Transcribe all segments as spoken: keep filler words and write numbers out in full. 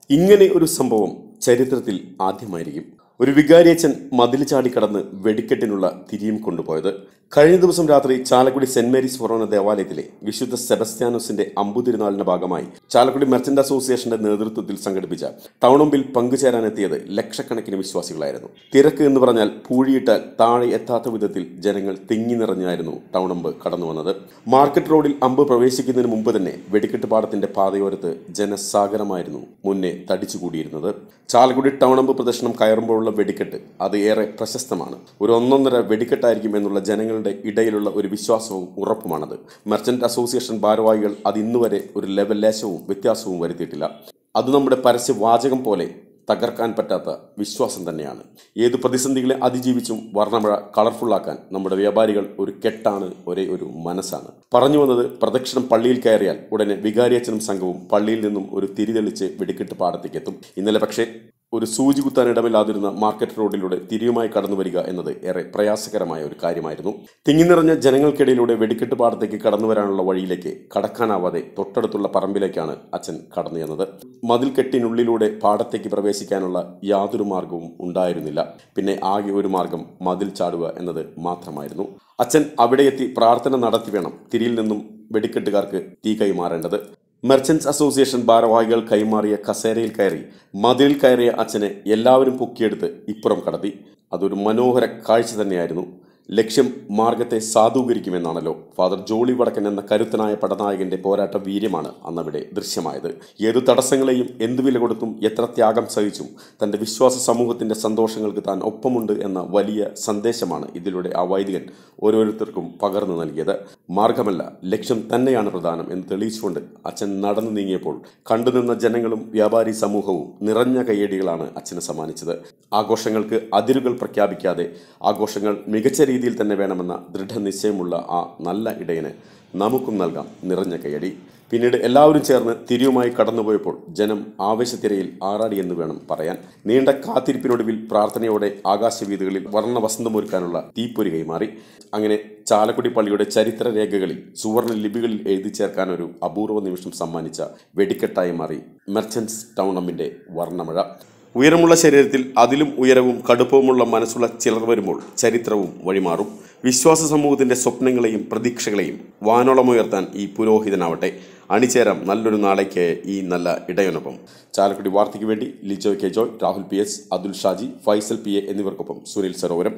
ഇങ്ങനെ ഒരു സംഭവം ചരിത്രത്തിൽ ആദ്യമായിരിക്കും. ഒരു വികാരിയച്ഛൻ മതിൽ ചാടിക്കടന്ന് വെടിക്കെട്ടിനുള്ള തിരിയും കൊണ്ടുപോയത്. കഴിഞ്ഞ ദിവസം രാത്രി ചാലക്കുടി സെന്റ് മേരീസ് ഫൊറോന ദേവാലയത്തിലെ വിശുദ്ധ സെബസ്ത്യാനോസിന്റെ അമ്പുതിരുനാളിന്റെ ഭാഗമായി ചാലക്കുടി മെർച്ചന്റ് അസോസിയേഷന്റെ നേതൃത്വത്തിൽ സംഘടിപ്പിച്ച ടൗണമ്പിൽ പങ്കുചേരാനെത്തിയത് ലക്ഷക്കണക്കിന് വിശ്വാസികളായിരുന്നു. തിരക്ക് എന്ന് പറഞ്ഞാൽ പൂഴിയിട്ടാൽ താഴെ എത്താത്ത വിധത്തിൽ ജനങ്ങൾ തിങ്ങി നിറഞ്ഞായിരുന്നു ടൗണമ്പ് കടന്നു വന്നത്. മാർക്കറ്റ് റോഡിൽ അമ്പ് പ്രവേശിക്കുന്നതിന് മുമ്പ് തന്നെ വെടിക്കെട്ട് പാടത്തിന്റെ പാതയോരത്ത് ജനസാഗരമായിരുന്നു മുന്നേ തടിച്ചുകൂടിയിരുന്നത്. ചാലക്കുടി ടൗണമ്പ് പ്രദർശനം കയറുമ്പോഴുള്ള വെടിക്കെട്ട് അത് ഏറെ പ്രശസ്തമാണ്. ഒരു ഒന്നൊന്നര വെടിക്കെട്ടായിരിക്കും എന്നുള്ള ജനങ്ങളുടെ ഇടയിലുള്ള ഒരു വിശ്വാസവും ഉറപ്പുമാണത്. മെർച്ചന്റ് അസോസിയേഷൻ ഭാരവാഹികൾ അത് ഇന്നുവരെ ഒരു ലെവൽ ലേശവും വ്യത്യാസവും വരുത്തിയിട്ടില്ല. അത് നമ്മുടെ പരസ്യവാചകം പോലെ തകർക്കാൻ പറ്റാത്ത വിശ്വാസം തന്നെയാണ്. ഏതു പ്രതിസന്ധികളെ അതിജീവിച്ചും വർണ്ണമഴ കളർഫുള്ളാക്കാൻ നമ്മുടെ വ്യാപാരികൾ ഒരു കെട്ടാണ്, ഒരേ ഒരു മനസ്സാണ്. പറഞ്ഞു വന്നത്, പ്രദക്ഷിണം പള്ളിയിൽ കയറിയാൽ ഉടനെ വികാരിയച്ഛനും സംഘവും പള്ളിയിൽ നിന്നും ഒരു തിരിതെളിച്ച് വെടിക്കെട്ട് പാടത്തേക്ക് എത്തും. ഇന്നലെ പക്ഷേ ഒരു സൂചി കുത്താൻ ഇടമില്ലാതിരുന്ന മാർക്കറ്റ് റോഡിലൂടെ തിരിയുമായി കടന്നു വരിക എന്നത് ഏറെ പ്രയാസകരമായ ഒരു കാര്യമായിരുന്നു. തിങ്ങി നിറഞ്ഞ ജനങ്ങൾക്കിടയിലൂടെ വെടിക്കെട്ട് പാടത്തേക്ക് കടന്നു വരാനുള്ള വഴിയിലേക്ക് കടക്കാനാവാതെ തൊട്ടടുത്തുള്ള പറമ്പിലേക്കാണ് അച്ഛൻ കടന്നു ചെന്നത്. മതിൽക്കെട്ടിനുള്ളിലൂടെ പാടത്തേക്ക് പ്രവേശിക്കാനുള്ള യാതൊരു മാർഗവും ഉണ്ടായിരുന്നില്ല. പിന്നെ ആകെ ഒരു മാർഗം മതിൽ ചാടുക എന്നത് മാത്രമായിരുന്നു. അച്ഛൻ അവിടെ എത്തി പ്രാർത്ഥന നടത്തി വേണം തിരിയിൽ നിന്നും വെടിക്കെട്ടുകാർക്ക് തീ കൈമാറേണ്ടത്. മെർച്ചന്റ്സ് അസോസിയേഷൻ ഭാരവാഹികൾ കൈമാറിയ കസേരയിൽ കയറി മതിലിൽ കയറിയ അച്ഛനെ എല്ലാവരും പൊക്കിയെടുത്ത് ഇപ്പുറം കടത്തി. അതൊരു മനോഹര കാഴ്ച തന്നെയായിരുന്നു. ലക്ഷ്യം മാർഗത്തെ സാധൂകരിക്കുമെന്നാണല്ലോ. ഫാദർ ജോളി വടക്കൻ എന്ന കരുത്തനായ പടനായകന്റെ പോരാട്ട വീര്യമാണ് അന്നവിടെ ദൃശ്യമായത്. ഏതു തടസ്സങ്ങളെയും എന്തു വില കൊടുത്തും എത്ര ത്യാഗം സഹിച്ചും തന്റെ വിശ്വാസ സമൂഹത്തിന്റെ സന്തോഷങ്ങൾക്ക് താൻ ഒപ്പമുണ്ട് എന്ന വലിയ സന്ദേശമാണ് ഇതിലൂടെ ആ വൈദികൻ ഓരോരുത്തർക്കും പകർന്നു നൽകിയത്. മാർഗമല്ല, ലക്ഷ്യം തന്നെയാണ് പ്രധാനം എന്ന് തെളിയിച്ചുകൊണ്ട് അച്ഛൻ നടന്നു നീങ്ങിയപ്പോൾ കണ്ടുനിന്ന ജനങ്ങളും വ്യാപാരി സമൂഹവും നിറഞ്ഞ കയ്യടികളാണ് അച്ഛന് സമ്മാനിച്ചത്. ആഘോഷങ്ങൾക്ക് അതിരുകൾ പ്രഖ്യാപിക്കാതെ ആഘോഷങ്ങൾ മികച്ച രീതിയിൽ തന്നെ വേണമെന്ന ദൃഢനിശ്ചയമുള്ള ആ നല്ല ഇടയന് നമുക്കും നൽകാം നിറഞ്ഞ കയ്യടി. പിന്നീട് എല്ലാവരും ചേർന്ന് തിരിയുമായി കടന്നുപോയപ്പോൾ ജനം ആവേശത്തിരയിൽ ആറാടിയെന്ന് വേണം പറയാൻ. നീണ്ട കാത്തിരിപ്പിനൊടുവിൽ പ്രാർത്ഥനയോടെ ആകാശവീഥികളിൽ വർണ്ണ വസന്തമൊരുക്കാനുള്ള തീപ്പൊരി കൈമാറി. അങ്ങനെ ചാലക്കുടി പള്ളിയുടെ ചരിത്ര രേഖകളിൽ സുവർണ ലിപികളിൽ എഴുതി ചേർക്കാൻ ഒരു അപൂർവ നിമിഷം സമ്മാനിച്ച വെടിക്കെട്ടായി മാറി മെർച്ചന്റ്സ് ടൗണമ്പിന്റെ വർണ്ണമഴ. ഉയരമുള്ള ശരീരത്തിൽ അതിലും ഉയരവും കടുപ്പവുമുള്ള മനസ്സുള്ള ചിലർ വരുമ്പോൾ ചരിത്രവും വഴിമാറും. വിശ്വാസ സമൂഹത്തിന്റെ സ്വപ്നങ്ങളെയും പ്രതീക്ഷകളെയും വാനോളമുയർത്താൻ ഈ പുരോഹിതനാവട്ടെ. അണിചേരാം നല്ലൊരു നാളേക്ക് ഈ നല്ല ഇടയനൊപ്പം. ചാലക്കുടി വാർത്തയ്ക്ക് വേണ്ടി Lijoy K Joy, Rahul P S, Athul Shaji, Faisal P A എന്നിവർക്കൊപ്പം സുനിൽ സരോവരം.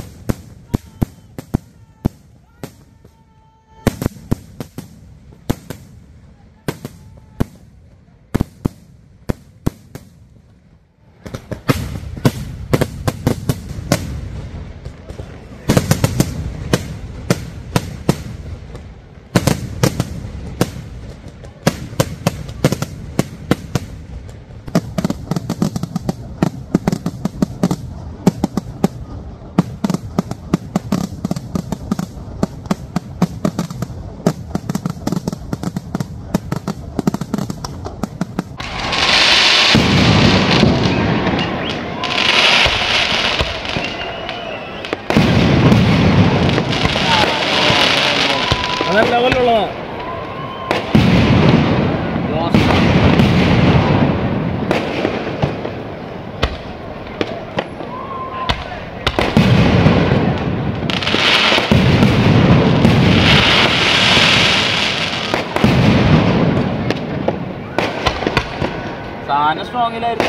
ലെവലുള്ളതാണ്. സാധനം സ്ട്രോങ്ങിലായിരുന്നു.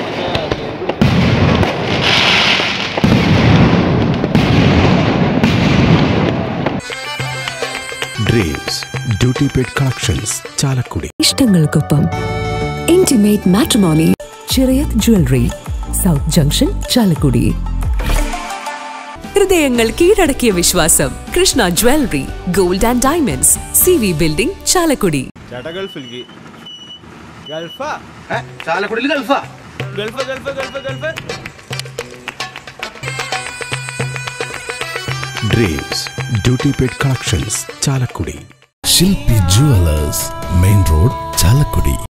Dreams duty paid collections Chalakudy. ഇഷ്ടങ്ങൾക്കൊപ്പം intimate matrimony Chirayath jewellery, south junction, Chalakudy. ഹൃദയങ്ങൾ കീഴടക്കിയ വിശ്വാസം Krishna jewellery, gold and diamonds, C V building, Chalakudy. Dreams duty paid collections Chalakudy. Shilpi jewellers, main road, Chalakudy.